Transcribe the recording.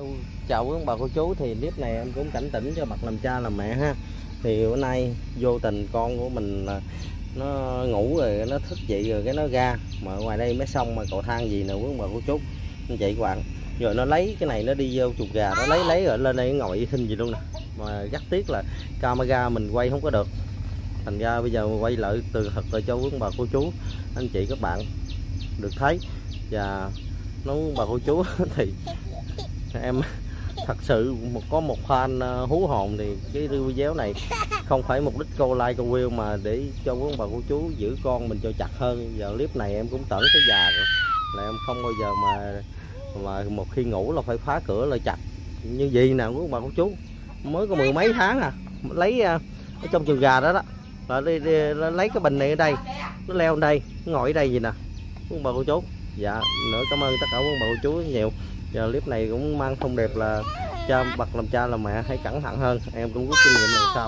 Chào quý ông bà cô chú, thì clip này em cũng cảnh tỉnh cho bậc làm cha làm mẹ ha. Thì bữa nay vô tình con của mình nó ngủ rồi nó thức dậy rồi cái nó ra mà ngoài đây mới xong mà cầu thang gì nè quý ông bà cô chú, anh chị các bạn. Rồi nó lấy cái này nó đi vô chuồng gà, nó lấy rồi lên đây ngồi y thinh gì luôn nè. Mà rất tiếc là camera mình quay không có được, thành ra bây giờ quay lại từ thật lại cho quý ông bà cô chú anh chị các bạn được thấy. Và nó bà cô chú thì em thật sự có một fan hú hồn, thì cái video này không phải mục đích câu like câu view mà để cho quý ông bà cô chú giữ con mình cho chặt hơn. Giờ clip này em cũng tởn tới già rồi, là em không bao giờ mà một khi ngủ là phải phá cửa là chặt như gì nè quý ông bà cô chú. Mới có mười mấy tháng à, lấy ở trong chuồng gà đó là lấy cái bình này ở đây, nó leo ở đây, nó ngồi ở đây gì nè quý ông bà cô chú. Dạ nữa cảm ơn tất cả quý ông bà cô chú nhiều. Giờ clip này cũng mang thông điệp là bậc làm cha làm mẹ hãy cẩn thận hơn, em cũng rút kinh nghiệm lần sau.